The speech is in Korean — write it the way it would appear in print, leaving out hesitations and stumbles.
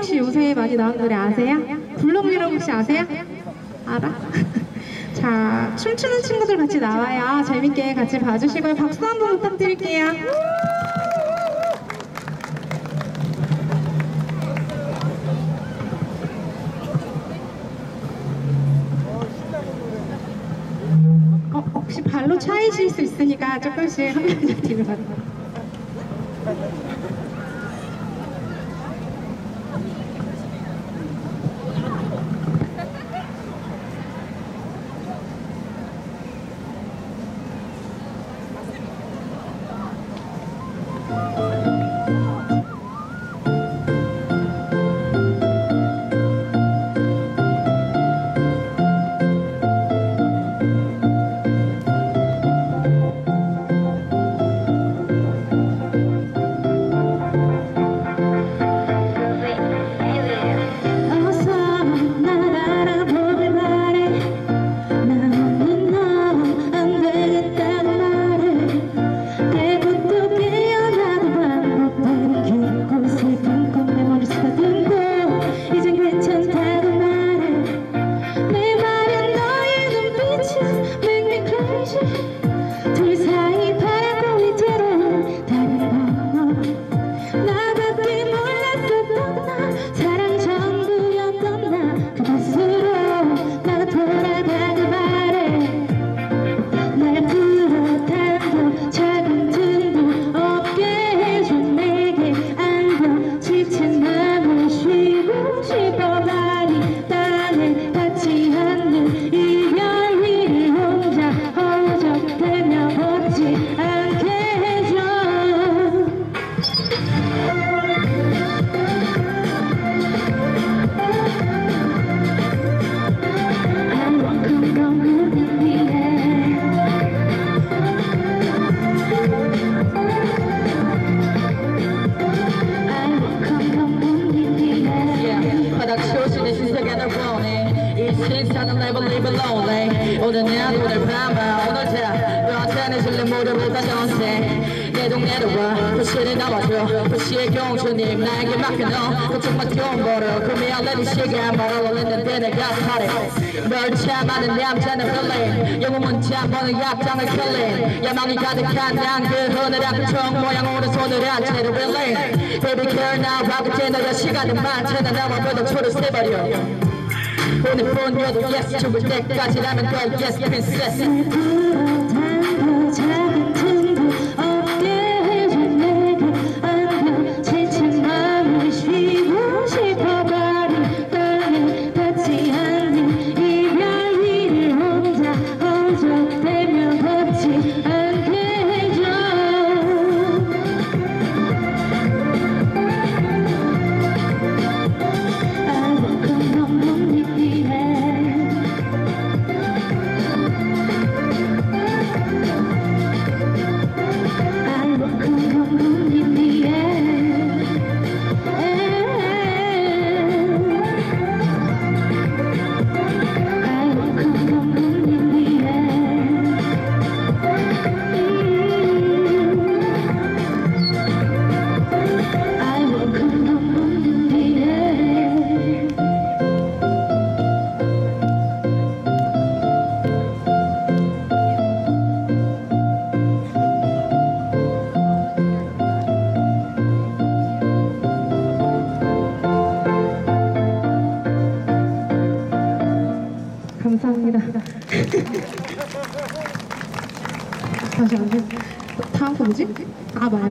혹시 요새 많이 나오는 노래 아세요? 블록미러 혹시 아세요? 알아? 자, 춤추는 친구들 같이 나와요. 재밌게 같이 봐주시고요. 박수 한번 부탁드릴게요. 혹시 발로 차이실 수 있으니까 조금씩 한 번씩 뒤로 가요. 둘 사이 바라고 있도록 다른 번호 나밖에 몰랐었던 나 사랑 전부였던 나 그곳으로 나가 돌아가길 바래 날 풀어 담고 작은 틈도 없게 해줘 내게 안겨 지친 맘을 쉬고 싶어 많이 딴에 닿지 않는 이별 위를 혼자 허우적대며 걷지 않게 해줘 I won't come down in the air I won't come down in the air 바닥 씌워지는 신세계 널 보내 이 신사는 never leave lonely 오늘 오늘 밤 오늘 너한테는 실내 무릎을 다 전세 내 동네로 와 도시를 나와줘 도시의 경주님 나에게 맡겨놔 그쪽만 뛰어버려 금이 안 내린 시간 말을 올렸는데 내가 살해 널 참아는 남자는 흘린 영웅은 잠버는 약장을 흘린 야망이 가득한 난 그 흐느란 총 모양으로 손을 한 채로 relate Baby girl now 봐 그때 너의 시간은 많잖아 나와 모두 초를 세버려 오늘뿐이어도 yes 죽을 때까지라면 go yes princess 불어당겨 작은 틈도 없게 해줘 내게 안겨 지친 맘을 쉬고 싶어 버린 땅에 닿지 않는 이별 위를 혼자 허우적대며 걷지 않게 해줘 I won't come down in the air I won't come down in the air I won't come down in the air I won't come down in the air 감사합니다. 다시 안 돼. 다음 거 뭐지? 아, 말.